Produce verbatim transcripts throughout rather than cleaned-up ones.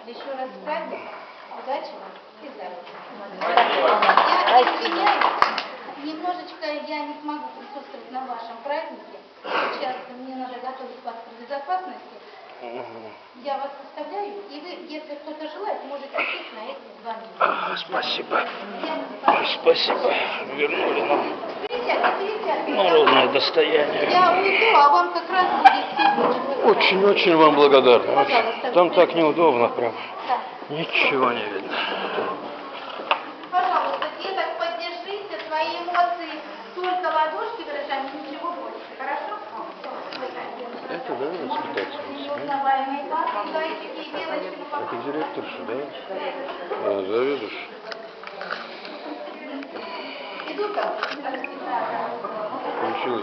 Еще раз с праздником. Удачи вам и здоровья. Я извиняюсь, немножечко я не смогу присутствовать на вашем празднике. Сейчас мне надо готовить паспорт безопасности. Я вас оставляю, и вы, если кто-то желает, можете сесть на эти два месяца. Спасибо. Спасибо. Вернули нам Пересядьте, пересядьте. народное достояние. Я уйду, а вам как раз будет сесть. Очень-очень вам благодарна. Пожалуйста. Там так неудобно прям. Да. Ничего не видно. Пожалуйста, деток, поддержите свои эмоции. Только ладошки дрожат, ничего больше. Хорошо? Это, да, воспитательница? Неузнаваемые папы, зайчики и белочки. Это директорша, да? А, заведуешь? Иду-ка. Получилось.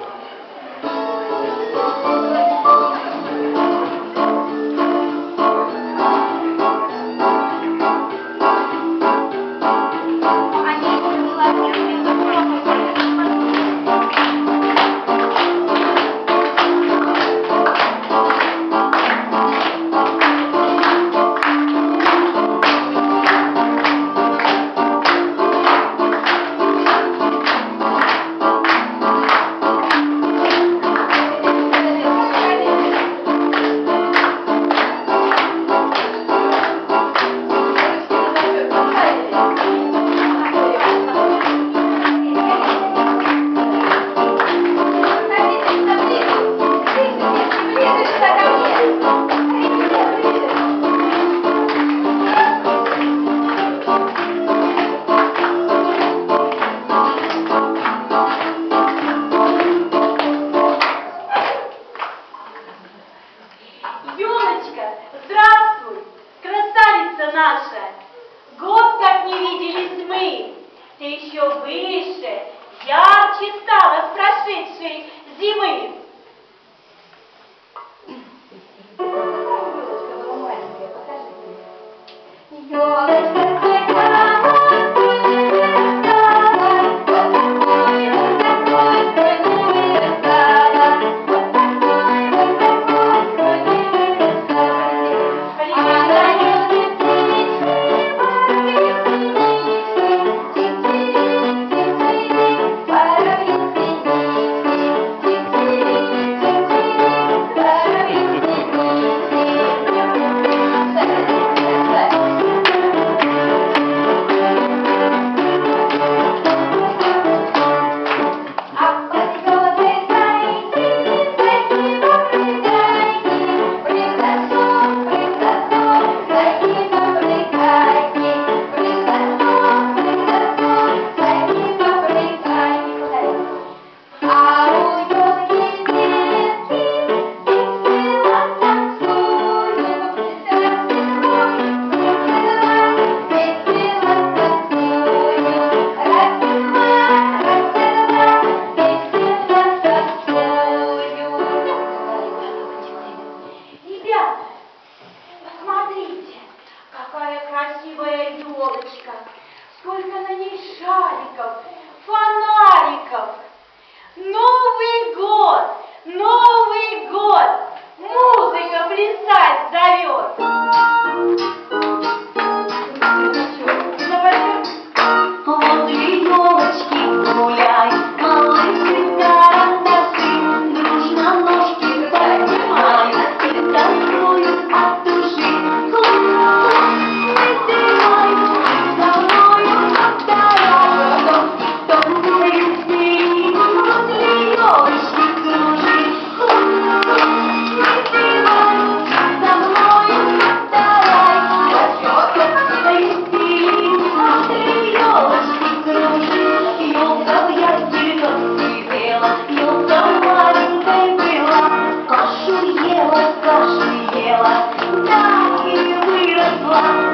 Кашу ела, да и выросла.